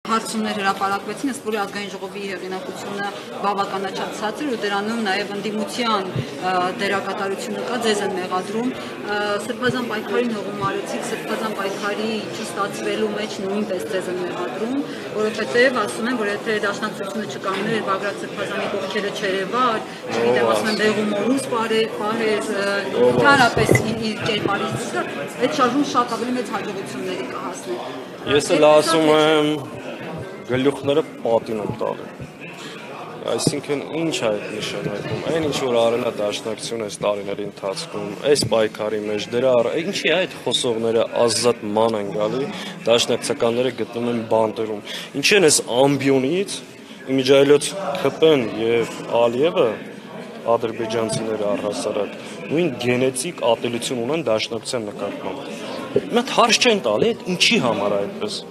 հարցումներ հրապարակվեցին, ըստ որի ազգային ժողովի հեղինակությունը բավականաչափ ցածր ու դրանում նաև ընդդիմության դերակատարությունը կա, ձեզ են մեղադրում սրբազան պայքարի նողումարեցիք, սրբազան պայքարի չստացվելու մեջ նույնպես ձեզ են մեղադրում, որովհետև ասում են, որ եթե դաշնակցությունը չկանգներ Բագրատ Սրբազանի կողքերը չերևար, չգիտեմ, ասում են դեղում օրուս պահեր, ընդհանրապես իր կերպարից, այդ շարժում շատ ավելի մեծ հաջողությունների կհասներ։ Ես էլ ասում եմ գլուխները պատին եմ տալի։ Այսինքն ինչ է այդ նշանակում, այն ինչ որ արել է դաշնակցությունը այս տարիների ընթացքում, այս պայքարի մեջ դրա ինչի է այդ խոսողները ազատ ման են գալի, դաշնակցականները գտնում են բանտերում։ Ինչ են այս ամբիոնից իմիջայլոց ՔՊ-ն եւ Ալիևը ադրբեջանցիները առհասարակ նույն գենետիկ ատելություն ունեն դաշնակցության նկատմամբ։ Մենք հարց չեն տալի, այդ ինչի համար է այդպես։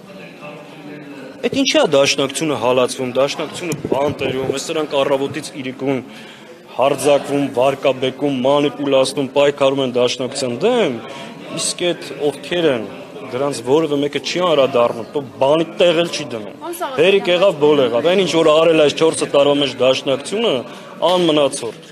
Այդ ինչի է դաշնակցությունը հալածվում, դաշնակցությունը բանտերում, այս սրանք առավոտից իրիկուն հարձակվում, վարկաբեկում, մանիպուլացնում, պայքարում են դաշնակցության դեմ, իսկ այդ ովքեր են դրանց որևէ մեկը չի անդրադառնում, તો բանի տեղ էլ չի դնում։ Հերիք եղավ, բոլ եղավ, այն ինչ որ արել այս 4 տարվա մեջ դաշնակցությունը անմնացորդ։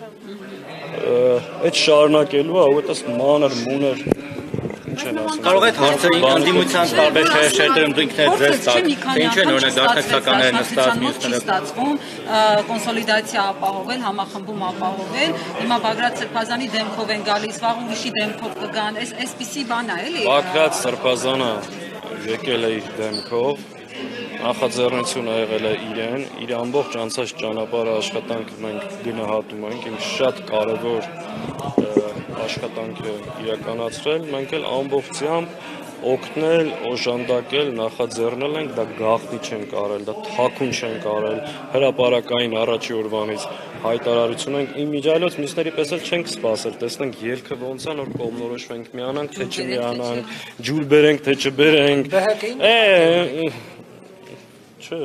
Այդ շարունակելու է, ու այդպես մանր մուներ Կարող է հարցերին ընդդիմության տարբեր շերտերում դու ինքներդ ձեզ տաք, թե ինչ են օրինակ դաշնակցականները նստած մյուսները ստացվում կոնսոլիդացիա ապահովել, համախմբում ապահովել, հիմա Բագրատ Սրբազանի դեմքով են գալիս, վաղ ուրիշի դեմքով կգան, այսպիսի բան է, էլի։ Բագրատ Սրբազանը եկել է իր դեմքով, նախաձեռնությունը եղել է իրեն, իր ամբողջ անցած ճանապարհը աշխատանքը մենք գնահատում ենք, իմ շատ կարևոր աշխատանք է իրականացրել, մենք էլ ամբողջությամբ օգնել, օժանդակել, նախաձեռնել ենք, դա գաղտնի չենք արել, դա թաքուն չենք արել, հրապարակային առաջի օրվանից հայտարարություն ենք, իմիջիայլոց մյուսների պես էլ չենք սպասել, տեսնենք ելքը ոնց է, նոր կողմնորոշվենք, միանանք, թե չմիանանք, ջուր բերենք, թե չբերենք, չէ,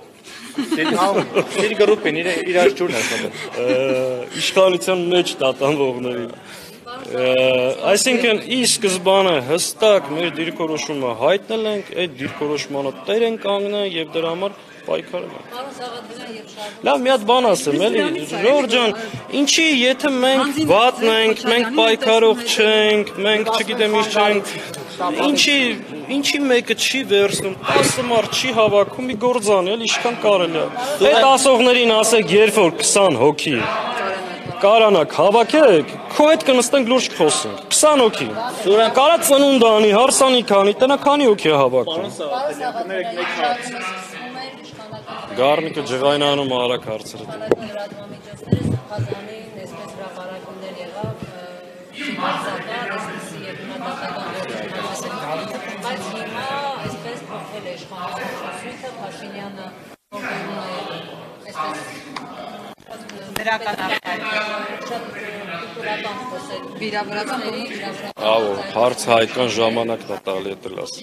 Իր գրուպին, իրար ջուրն է իշխանության մեջ տատանվողներին Այսինքն ի սկզբանե հստակ մեր դիրքորոշումը հայտնել ենք, այդ դիրքորոշմանը տեր ենք կանգնել եւ դրա համար պայքարել ենք։ Լավ, մի հատ բան ասեմ, էլի, Ժորժ ջան, ինչի եթե մենք վատն ենք, մենք պայքարող չենք, մենք չգիտեմ ինչ չենք, ինչի մեկը չի վերցնում, 10 մարդ չի հավաքում, մի գործան, էլի, ինչքան կարելի է։ Այդ ասողներին ասեք, երբ որ 20 հոգի Կարանակ հավաքեք, քո հետ կնստենք լուրջ խոսենք, 20 հոգի, կարա ծնունդ անի, հարսանիք անի, տնա քանի հոգի է հավաքում։ Գառնիկը ջղայնանում արագ հարցրել։ Ահա, հարց հայկական ժամանակն է տալի էտել աս։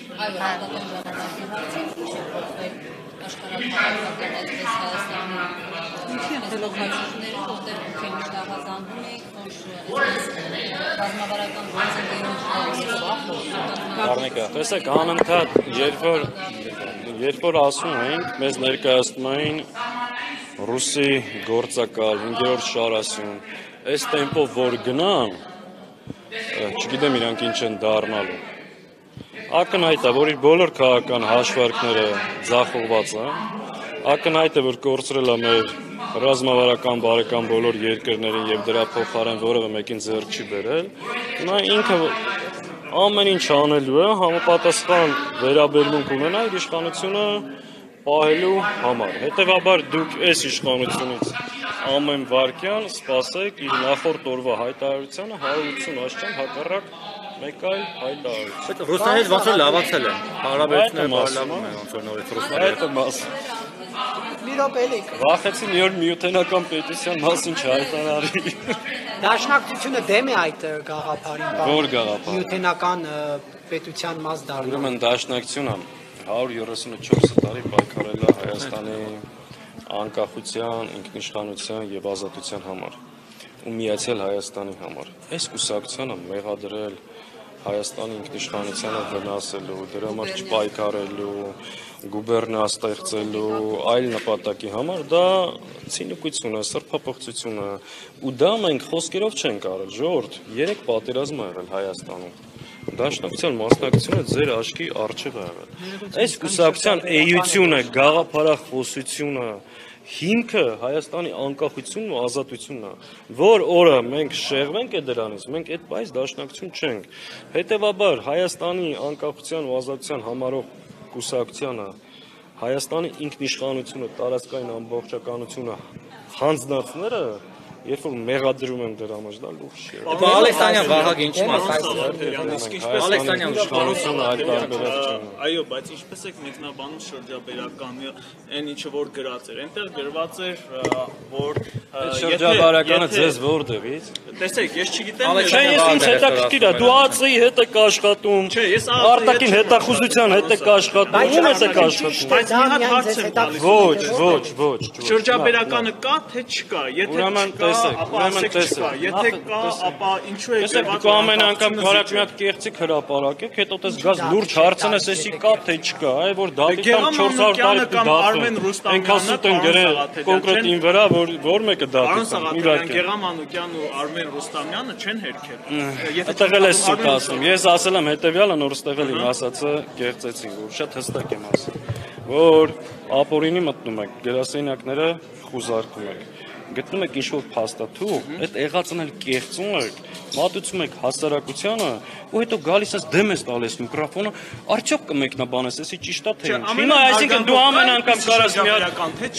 Տեսեք, անընդհատ, երբ որ ասում ենք, մեզ ներկայացնում էին Ռուսի գործակալ, 5-րդ շարասյուն, այս տեմպով որ գնան, չգիտեմ իրանք ինչ են դառնալու։ Ակնհայտ է, որ իր բոլոր քաղաքական հաշվարկները ձախողված են, ակնհայտ է, որ կորցրել է մեր ռազմավարական բարեկամ բոլոր երկրներին եւ դրա փոխարեն որևէ մեկին ձեռք չի բերել, նա ինքը ամեն ինչ անելու է, համապատասխան վերաբերմունք ունենա իր իշխանությունը պահելու համար։ Հետևաբար դուք այս իշխանությունից ամեն վարքյան սպասեք իր նախորդ օրվա հայտարարությանը 180 աշճան հակառակ մեկ այլ հայտարարություն։ Ռուսներից ոնց որ լավացել են, հարաբերությունները բարելավում են ոնց որ նորից ռուսները։ Մի րոպե Վախեցի մի օր միութենական պետության մասին չհայտարարի։ Դաշնակցությունը դեմ է այդ գաղափարին։ Որ գաղափար։ Միութենական պետության մաս դառնալու։ Ուրեմն դաշնակցությունը 134 տարի պայքարել է Հայաստանի անկախության, ինքնիշխանության եւ ազատության համար ու միացյալ Հայաստանի համար։ Այս կուսակցությանը մեղադրել Հայաստանի ինքնիշխանությանը վնասելու, դրա համար չպայքարելու, գուբերնիա ստեղծելու այլ նպատակի համար դա ցինիկություն է, սրբափոխություն է, ու դա մենք խոսքերով չենք արել, ժողովուրդ, 3 պատերազմ ա եղել Հայաստանում։ Դաշնակցության մասնակցությունը ձեր աչքի առջև է եղել։ Այս կուսակցության էությունը, գաղափարախոսությունը, հիմքը Հայաստանի անկախությունն ու ազատությունն է, որ օրը մենք շեղվենք է դրանից, մենք այդ բայց դաշնակցություն չենք։ Հետևաբար Հայաստանի անկախության ու ազատության համարող կուսակցությանը Հայաստանի ինքնիշխանությունը, տարածքային ամբողջականությունը հանձնածները երբ որ մեղադրում եմ դրա մեջ, դա լուրջ չէ։ Ալեքսանյան Վահագ ինչ մասնակցում։ Ալեքսանյան իշխանությունը այդ տարբերակ չէ։ Այո, բայց ինչպես եք մեկնաբանում շրջաբերականը, այն ինչը որ գրած էր, այնտեղ գրված էր, որ շրջաբերականը ձեզ որտեղից։ Տեսեք, ես չգիտեմ։ Չէ, ես ինձ հետաքրքիր է, դու ԱԾ-ի հետ եք աշխատում։ Չէ, ես արտաքին հետախուզության հետ եք աշխատում։ Ում եք աշխատում։ Բայց մի հատ հարց եմ տալիս։ Ոչ։ Շրջաբերականը կա թե չկա։ Եթե չկա, ապա ասեք չկա։ Եթե կա, ապա ինչու է Տեսեք, դու ամեն անգամ կարակ մի հատ կեղծիք հրապարակեք, հետո դες գազ լուրջ հարցնես, էսի կա թե չկա, այ որ դատիկան 400 տարի դատում։ Արմեն Ռուստամյանը են գրել կոնկրետ ին վրա, որ մեկը դատում։ Գեղամ Մանուկյանն ու Արմեն Ռուստամյանը չեն հերքել։ Այդտեղ էլ սուտ ասում։ Ես ասել եմ հետեւյալը, նոր ստեղել իմ ասածը կեղծեցին, որ շատ հստակ եմ ասում, որ ապօրինի մտնում եք, գրասենյակները խուզարկում եք։ Գտնում եք ինչ-որ փաստաթուղթ, այդ եղածն էլ կեղծում եք, մատուցում եք հասարակությանը, ու հետո գալիս ես դեմ ես տալիս միկրոֆոնը, արդյոք կմեկնաբանես, էսի ճիշտ է թե ինչ։ Հիմա այսինքն դու ամեն անգամ կարաս մի հատ,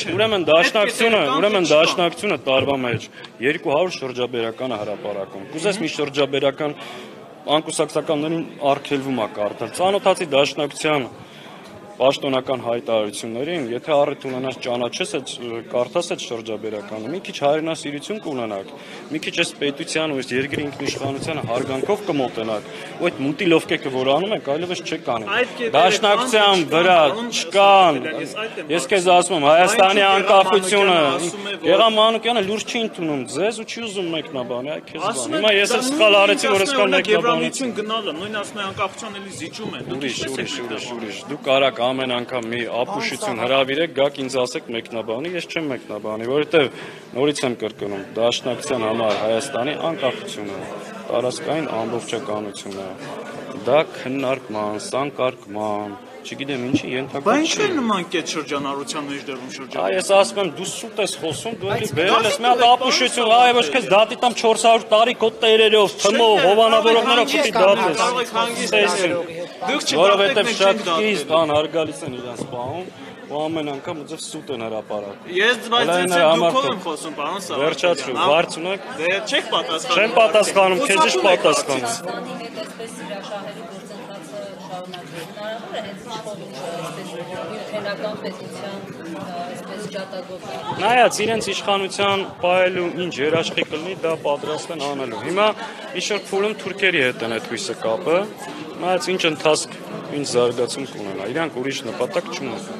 ուրեմն դաշնակցությունը տարվա մեջ 200 շրջաբերական հրապարակում։ Կուզես մի շրջաբերական անկուսակցականներին արգելվում է կարդալ։ Ծանոթացի դաշնակցության պաշտոնական հայտարարություններին, եթե առիթ ունենաս ճանաչես այդ կարդաս այդ շրջաբերականը, մի քիչ հայրենասիրություն կունենաք, մի քիչ այս պետության ու այս երկրի ինքնիշխանությանը հարգանքով կմոտենաք, ու այդ մուտիլովկեքը որ անում եք, այլևս չեք անի։ Դաշնակցության վրա չկան։ Ես քեզ ասում եմ, Հայաստանի անկախությունը, Գեղամ Մանուկյանը լուրջ չի ընդունում ձեզ ու չի ուզում մեկնաբանի, այ քեզ բան։ Հիմա ես էլ սխալ արեցի, որ այսքան մեկնաբանեցի։ Գնալը, նույն ասում է անկախության էլի զիջում է։ Ուրիշ, դու կարաք ամեն անգամ մի ապուշություն հրավիրեք, գաք ինձ ասեք մեկնաբանի, ես չեմ մեկնաբանի, որովհետև նորից եմ կրկնում, դաշնակցության համար Հայաստանի անկախությունը, տարածքային ամբողջականությունը, դա քննարկման, սանկարկման, չգիտեմ ինչի ենթակա չի։ Բայց ինչ է նման կետ շրջանառության մեջ դերում շրջան։ Ես ասում եմ, դու սուտ ես խոսում, դու էլի բերել ես մի հատ ապուշություն, այ ոչ քեզ դատի տամ 400 տարի քո տերերով, թմով, հովանավորողներով պիտի դատես։ Որովհետև շատ կիստ անհարգալից են իրենց սպանում, ու ամեն անգամ ուզով սուտ են հրապարակում։ Ես բայց դուքով եմ խոսում, պարոն Սաղաթելյան։ Վերջացրու, բարձ ունեք։ Դե չեք պատասխանում։ Չեմ պատասխանում, քեզ ինչ պատասխանում։ Նայած իրենց իշխանության պահելու ինչ երաշխի կլինի, դա պատրաստ են անելու։ Հիմա ինչ-որ փուլում թուրքերի հետ են այդ հույսը կապը, նայած ինչ ընթացք, ինչ զարգացում կունենա, իրանք ուրիշ նպատակ չունեն։